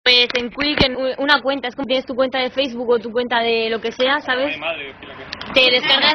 Pues en Quick, en una cuenta, es como tienes tu cuenta de Facebook o tu cuenta de lo que sea, ¿sabes? Te descargas...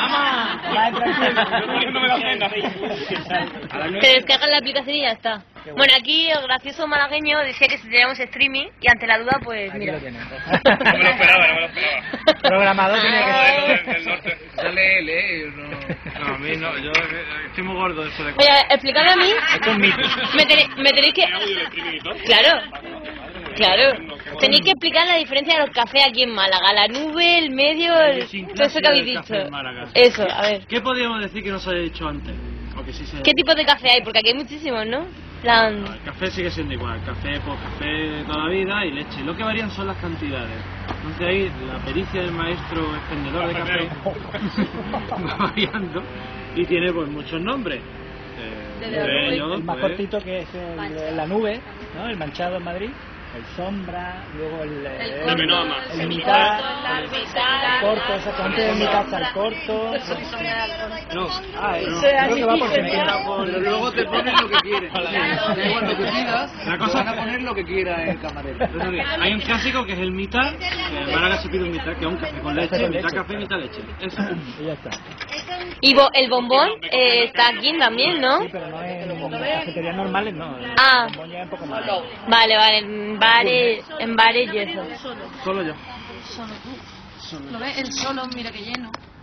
Te descargas la aplicación y ya está. Bueno, aquí el gracioso malagueño decía que si teníamos streaming y ante la duda, pues Aquí mira. lo tienes. No me lo esperaba. Programador tiene que ser. Del norte. Dale, No, a mí no, yo estoy muy gordo de eso de... Oye, explícame a mí. Es un mito. Me tenéis que... Claro. Claro. Tenéis que explicar la diferencia de los cafés aquí en Málaga. La nube, el medio, todo eso que habéis dicho. Eso, a ver. ¿Qué podríamos decir que no se haya dicho antes? O que sí se... ¿Qué tipo de café hay? Porque aquí hay muchísimos, ¿no? Plan... El café sigue siendo igual, café pues café de toda la vida y leche. Lo que varían son las cantidades. Entonces ahí la pericia del maestro expendedor de café va variando y tiene pues muchos nombres. Entre ellos, El más pues, cortito que es la nube, ¿no? El manchado en Madrid. El sombra, luego el mitad, el corto, exactamente el mitad hasta el corto. no, Creo que va por sentido. pero luego te ponen lo que quieres. Da igual lo que pidas, La te cosa- van a poner lo que quiera el camarero. hay un clásico que es el mitad, que en Málaga se pide un mitad, que es un café con leche, mitad café, mitad leche. Eso. Y ya está. Y el bombón está aquí también, ¿no? Sí, pero no en cafeterías normales, no. Ah. El bombón ya es un poco más. Vale, en bares y eso. Solo yo. Solo tú. ¿Lo ves? El solo, mira que lleno.